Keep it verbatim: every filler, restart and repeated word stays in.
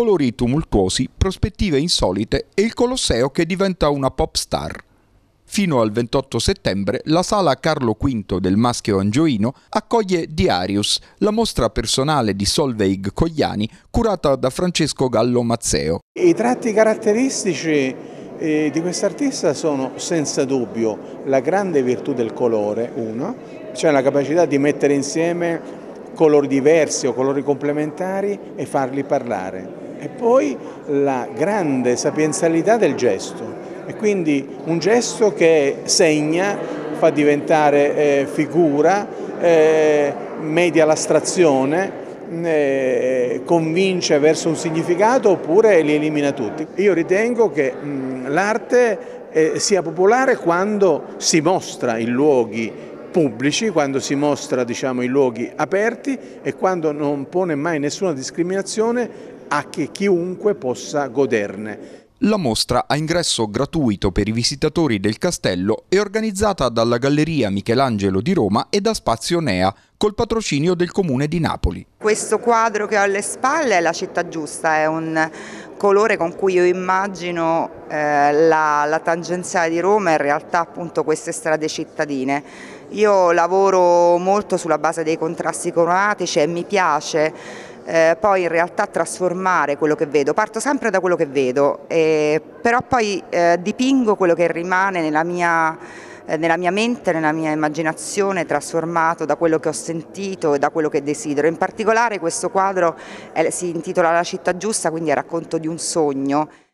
colori tumultuosi, prospettive insolite e il Colosseo che diventa una pop star. Fino al ventotto settembre la sala Carlo V del Maschio Angioino accoglie Diarius, la mostra personale di Solveig Cogliani curata da Francesco Gallo Mazzeo. I tratti caratteristici eh, di quest'artista sono senza dubbio la grande virtù del colore, uno, cioè la capacità di mettere insieme colori diversi o colori complementari e farli parlare, e poi la grande sapienzialità del gesto. E quindi un gesto che segna, fa diventare eh, figura, eh, media l'astrazione, eh, convince verso un significato oppure li elimina tutti. Io ritengo che l'arte eh, sia popolare quando si mostra in luoghi pubblici, quando si mostra, diciamo, in luoghi aperti e quando non pone mai nessuna discriminazione a che chiunque possa goderne. La mostra a ingresso gratuito per i visitatori del castello è organizzata dalla Galleria Michelangelo di Roma e da Spazio Nea, col patrocinio del Comune di Napoli. Questo quadro che ho alle spalle è La città giusta, è un colore con cui io immagino eh, la, la tangenziale di Roma e in realtà appunto queste strade cittadine. Io lavoro molto sulla base dei contrasti cromatici e mi piace Eh, poi in realtà trasformare quello che vedo, parto sempre da quello che vedo, eh, però poi eh, dipingo quello che rimane nella mia, eh, nella mia mente, nella mia immaginazione, trasformato da quello che ho sentito e da quello che desidero. In particolare questo quadro eh, si intitola La città giusta, quindi è racconto di un sogno.